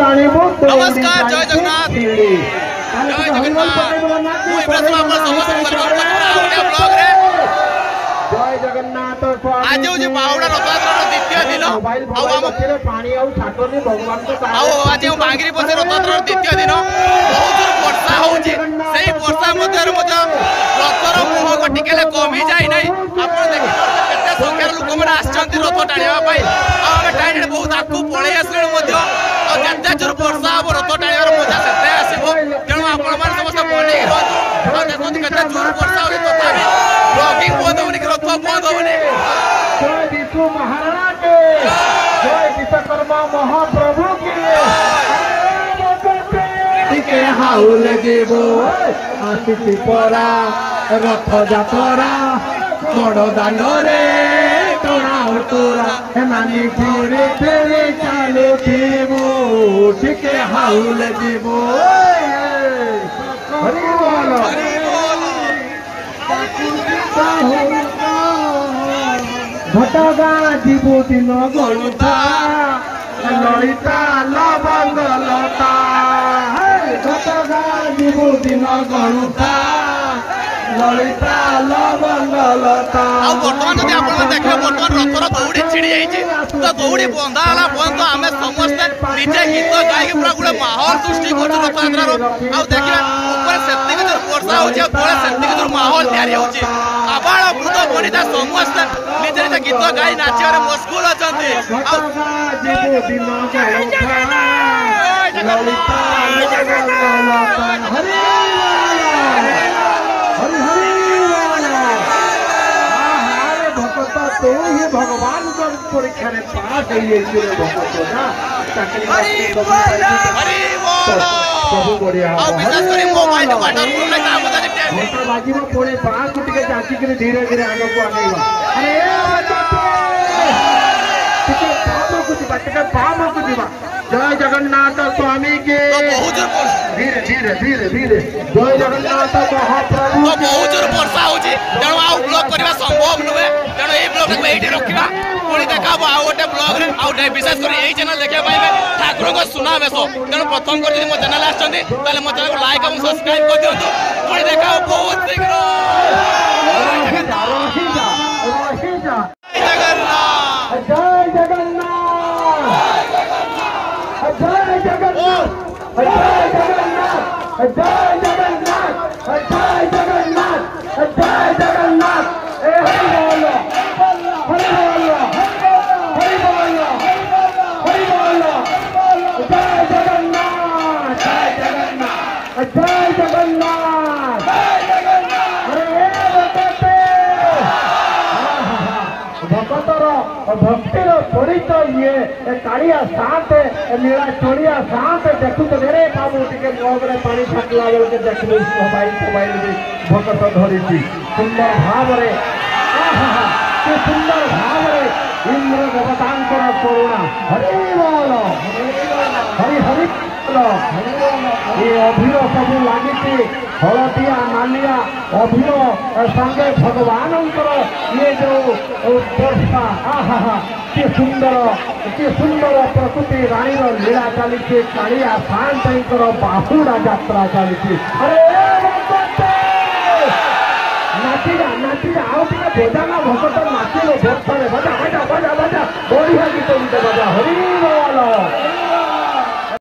नमस्कार जय जगन्नाथ जय जगन्नाथ जय जगन्नाथ आज हूँ बाहुड़ा रथयात्रा द्वितीय दिन आज बांगिरी पछे रथयात्रा द्वितीय दिन बहुत वर्षा होची सेही वर्षा मध्य रथर मुह टिके कमी जाए ना आप देखिए संख्यार लोक मैंने आसछन्ति रथ टाणिबा आम टाइम बहुत आगू पलि आसले जिते जोर वर्षा हम रथ टाणिबार मजा से आसो तेणु आपण मैंने समस्त बने देखते केते जोर वर्षा हो तथापि ब्लॉगिंग बंद होनी रथ बंद होनी जय विष्णु महाराणा के जय विश्वकर्मा महाप्रभु के हाउल देव आसिति परा रथ जातरा बड़ दांडरे टणा उतरा एमानी फेरे फेरे चालुथिबु टिके हाउल देव हरि बोल घटगा जीवो दिन गणुता ललिता लवंगलता घटगा जीवो दिन गणुता ललिता लवंगलता बर्तमान जब आप देखिए बर्तमान रथर दौड़ी छिड़ी जाइए तो दौड़ी बंधा है पर्यंत आम समस्ते निजे गीत गायक पूरा गोटे माहौल सृष्टि कर रथयात्रा देखिए से वर्षा हो माहौल या आबाल वृद्ध बनिता समस्ते निजे निजे गीत गाई नाचार मशगुल तो ही भगवान परीक्षा में पास सब बढ़िया बाजी पुणे पाँच को जाचिक धीरे धीरे आग को पाम को दिवा जय जगन्नाथ स्वामी के धीरे धीरे धीरे धीरे जय जगन्नाथ महाप्रभु बहुत जोर वर्षा होची तेणु आउ ब्लॉग करबा संभव नुहे तेणु ए ब्लॉग को एठी रखिबा पुणी देखाबो आ गोटे ब्लॉग रे आउ विशेष कर एही चैनल देखिया पाइबे ठाकुर को सुनावेश तेणु प्रथम कर यदि मो चैनल आछन्ती ताले मो चैनल को लाइक और सब्सक्राइब कर दियंतु पुणी देखाबो बहुत शीघ्र जय जगन्नाथ जय जगन्नाथ जय जगन्नाथ जय जगन्नाथ जय जगन्नाथ जय जगन्नाथ हरि बोलो हरि बोलो हरि बोलो हरि बोलो जय जगन्नाथ जय जगन्नाथ जय जगन्नाथ अरे भक्तर भक्तिर परिचय ये कालिया साथ नीला चोड़िया साथ देखु तो ढेरे बाबू टिके मगरे पानी छाटला बेल के देखलु मोबाइल भक्त धरी सुंदर भाव रे के सुंदर भाव रे इंद्र देवतांकर करुणा हरि बोल हरि हरि ये अभिर सब लगी हलदिया नालिया अभिर संगे भगवान ये जो वर्षा आहा के सुंदर प्रकृति रानी लीला चली कालिया शांतर बाहुड़ा यात्रा चली नाचिजा नाचिजा आउ टे बजाना भगत नाचिलो बर्षा बजा